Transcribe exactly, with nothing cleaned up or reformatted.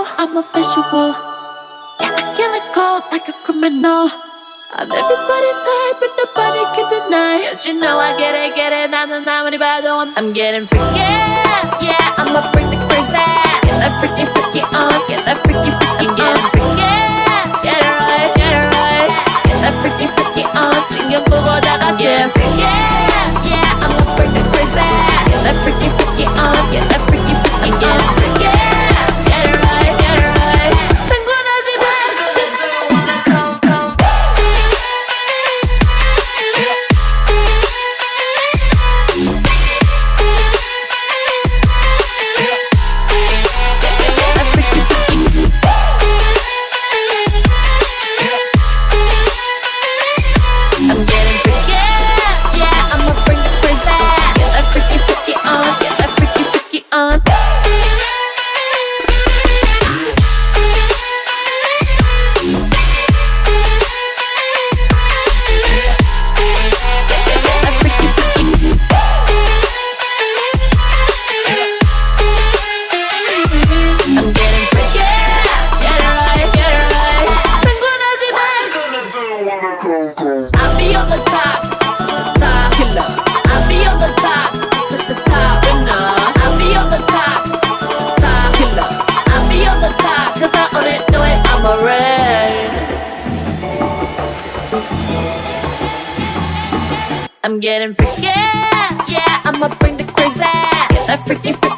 I'm a visual. Yeah, I kill it cold like a criminal. I'm everybody's type, but nobody can deny. Cause you know I get it, get it. 나는 아무리 봐도 I'm, I'm getting freaky. Yeah, I'ma bring the crazy. Get that freaky, freaky on. Get that freaky, freaky. I'm getting freaky. Get it right, get it right. Get that freaky, freaky on. 신경 끄고 다 같이 getting freaky. Yeah, I'ma bring the crazy. Get that freaky, freaky on. Get that freaky, freaky. I'm getting freaky. Get it right, get it right. 상관하지 마. I'll be on the top, top killer. I'll be on the top, the, the top winner. I'll be on the top, top killer. I'll be on the top, cause I own it, know it, I'm a rain. I'm getting freaky, yeah, I'ma bring the crazy. Get that freaky, freaky.